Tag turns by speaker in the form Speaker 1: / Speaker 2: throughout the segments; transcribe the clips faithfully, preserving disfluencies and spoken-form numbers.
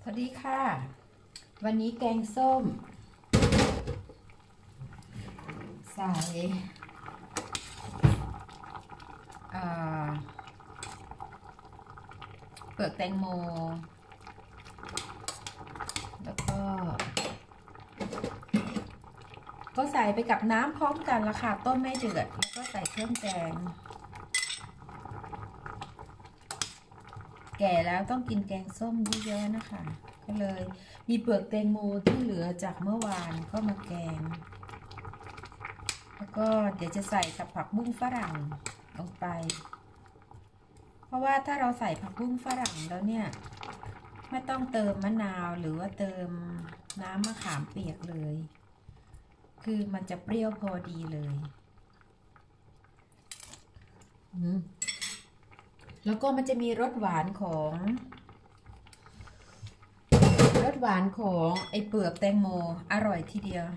Speaker 1: วัสดีค่ะวันนี้แกงส้มใส่เปลือกแตงโมแล้วก็ก็ใส่ไปกับน้ำพร้อมกันละค่ะต้มไม่เดือดแล้วก็ใส่เครื่องแกงแก่แล้วต้องกินแกงส้มเยอะๆนะคะก็เลยมีเปลือกแตงโมที่เหลือจากเมื่อวานก็มาแกงแล้วก็เดี๋ยวจะใส่กับผักบุ้งฝรั่งลงไปเพราะว่าถ้าเราใส่ผักบุ้งฝรั่งแล้วเนี่ยไม่ต้องเติมมะนาวหรือว่าเติมน้ำมะขามเปียกเลยคือมันจะเปรี้ยวพอดีเลยแล้วก็มันจะมีรสหวานของรสหวานของไอเปลือกแตงโมอร่อยทีเดียว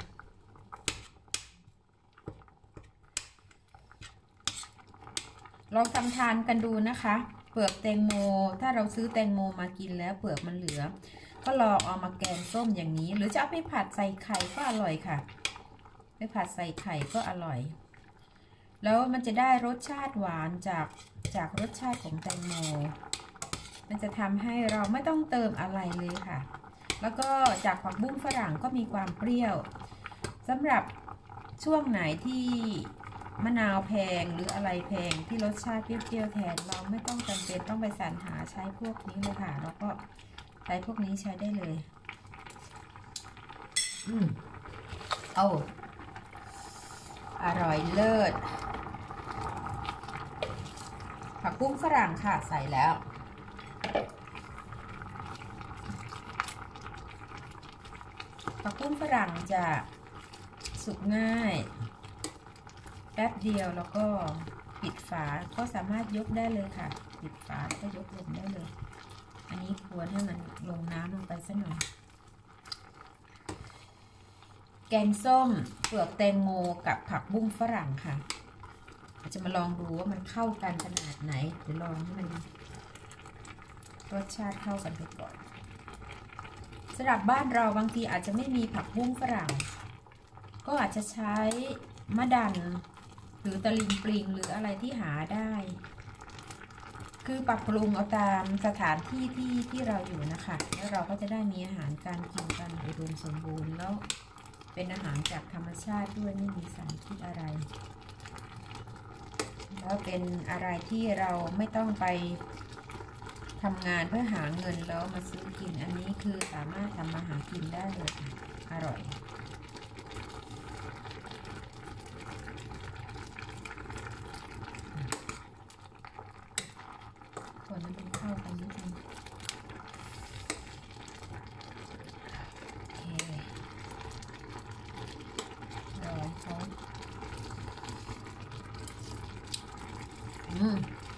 Speaker 1: ลองทำทานกันดูนะคะเปลือกแตงโมถ้าเราซื้อแตงโมมากินแล้วเปลือกมันเหลือก็ลองเอามาแกงส้มอย่างนี้หรือจะเอาไปผัดใส่ไข่ก็อร่อยค่ะไปผัดใส่ไข่ก็อร่อยแล้วมันจะได้รสชาติหวานจากจากรสชาติของแตงโมมันจะทำให้เราไม่ต้องเติมอะไรเลยค่ะแล้วก็จากผักบุ้งฝรั่งก็มีความเปรี้ยวสำหรับช่วงไหนที่มะนาวแพงหรืออะไรแพงที่รสชาติเปรี้ยวๆแทนเราไม่ต้องจำเป็นต้องไปสรรหาใช้พวกนี้เลยค่ะแล้วก็ใช้พวกนี้ใช้ได้เลยอืมเอาอร่อยเลิศผักบุ้งฝรั่งค่ะใส่แล้วผักบุ้งฝรั่งจะสุกง่ายแป๊บเดียวแล้วก็ปิดฝาก็สามารถยกได้เลยค่ะปิดฝาแล้วก็ยกลงได้เลยอันนี้ควรให้มันลงน้ำลงไปสักหน่อยแกงส้มเปลือกแตงโมกับผักบุ้งฝรั่งค่ะจะมาลองดูว่ามันเข้ากันขนาดไหนเดี๋ยวลองให้มันรสชาติเข้ากันไปก่อนสำหรับบ้านเราบางทีอาจจะไม่มีผักบุ้งฝรั่งก็อาจจะใช้มะดันหรือตะลิงปลิงหรืออะไรที่หาได้คือปรับปรุงเอาตามสถานที่ที่ที่เราอยู่นะคะแล้วเราก็จะได้มีอาหารการกินกันอุดมสมบูรณ์แล้วเป็นอาหารจากธรรมชาติด้วยไม่มีสารพิษอะไรแล้วเป็นอะไรที่เราไม่ต้องไปทำงานเพื่อหาเงินแล้วมาซื้อกินอันนี้คือสามารถทำมาหากินได้เลยอร่อยคนนั้นเป็นข้าวกันนิดนึงโอเครอเขาอืม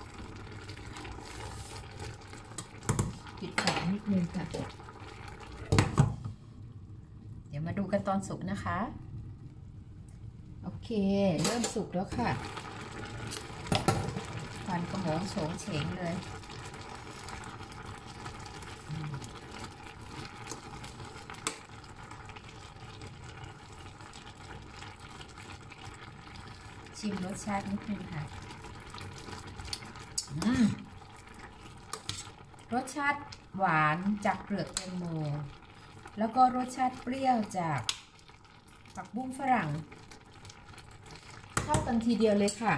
Speaker 1: ปิดฝานิดนึงค่ะเดี๋ยวมาดูกันตอนสุกนะคะโอเคเริ่มสุกแล้วค่ะควันกระโหงโฉงเฉงเลยชิมรสชาตินิดนึงค่ะรสชาติหวานจากเปลือกแตงโมแล้วก็รสชาติเปรี้ยวจากผักบุ้งฝรั่งเข้ากันทีเดียวเลยค่ะ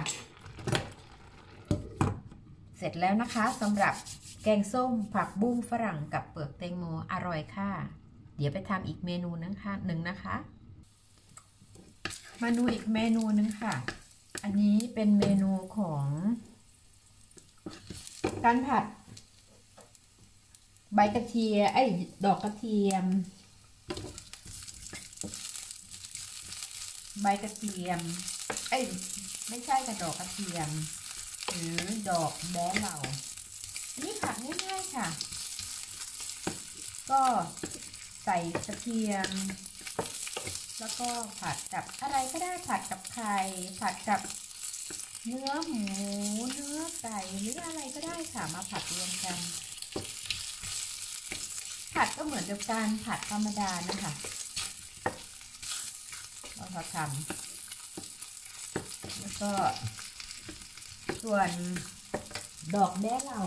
Speaker 1: เสร็จแล้วนะคะสำหรับแกงส้มผักบุ้งฝรั่งกับเปลือกแตงโมอร่อยค่ะเดี๋ยวไปทำอีกเมนูนึงค่ะหนึ่งนะคะมาดูอีกเมนูนึงค่ะอันนี้เป็นเมนูของการผัดใบกระเทียมไอ้ดอกกระเทียมใบกระเทียมไอ้ไม่ใช่กระดอกกระเทียมหรือดอกแบ้เหล่านี่ผัดง่ายๆค่ะก็ใส่กระเทียมแล้วก็ผัดกับอะไรก็ได้ผัดกับไข่ผัดกับเนื้อหมูเนื้อไก่หรืออะไรก็ได้ค่ะมาผัดรวมกันผัดก็เหมือนกับการผัดธรรมดานะคะเราพอทำแล้วก็ส่วนดอกแด้เรา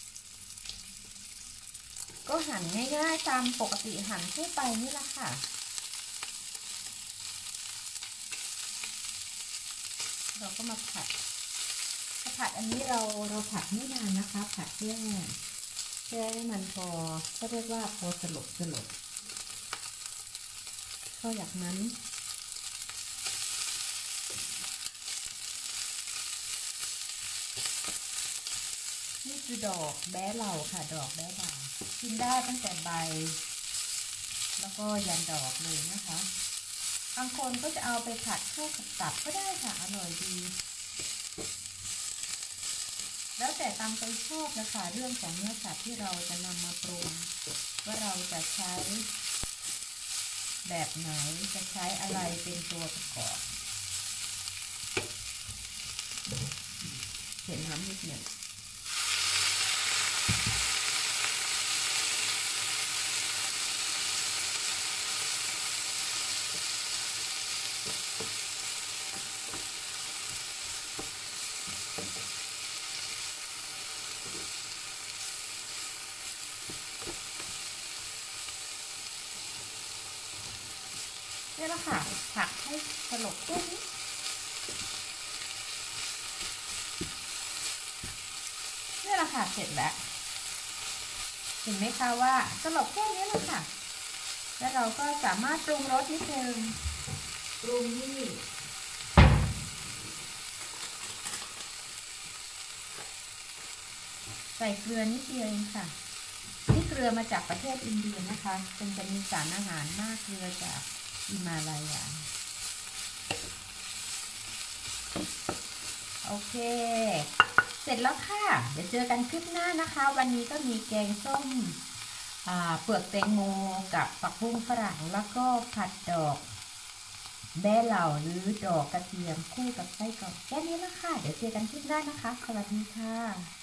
Speaker 1: ก็หั่นง่ายๆตามปกติหั่นทั่วไปนี่แหละค่ะเราก็มาผัดผัดอันนี้เราเราผัดไม่นานนะคะผัดแค่แค่ให้มันพอก็เรียกว่าพอสลบสลบก็อย่างนั้นนี่คือดอกแบ้เหล่าค่ะดอกแบ้เหล่ากินได้ตั้งแต่ใบแล้วก็ยันดอกเลยนะคะบางคนก็จะเอาไปผัดเข้ากับตับก็ได้ค่ะอร่อยดีแล้วแต่ตามใจชอบนะคะเรื่องของเนื้อสัตว์ที่เราจะนำมาปรุงว่าเราจะใช้แบบไหนจะใช้อะไรเป็นตัวประกอบเห็นน้ำนิดหนึ่งนี่แหละค่ะผักให้สลบแค่นี้นี่แหละค่ะเสร็จแล้วเห็นไหมคะว่าสลบแค่นี้แหละค่ะแล้วเราก็สามารถปรุงรสนิดนึงปรุงนี่ใส่เกลือนิดเดียวเองค่ะนี่เกลือมาจากประเทศอินเดียนะคะเป็นจะมีสารอาหารมากเกลือจากฮิมาลายาโอเคเสร็จแล้วค่ะเดี๋ยวเจอกันคลิปหน้านะคะวันนี้ก็มีแกงส้มเปลือกแตงโมกับผักบุ้งฝรั่งแล้วก็ผัดดอกแบ้เหล่าหรือดอกกระเทียมคู่กับไส้กรอกแค่นี้ละค่ะเดี๋ยวเจอกันคลิปหน้านะคะสวัสดีค่ะ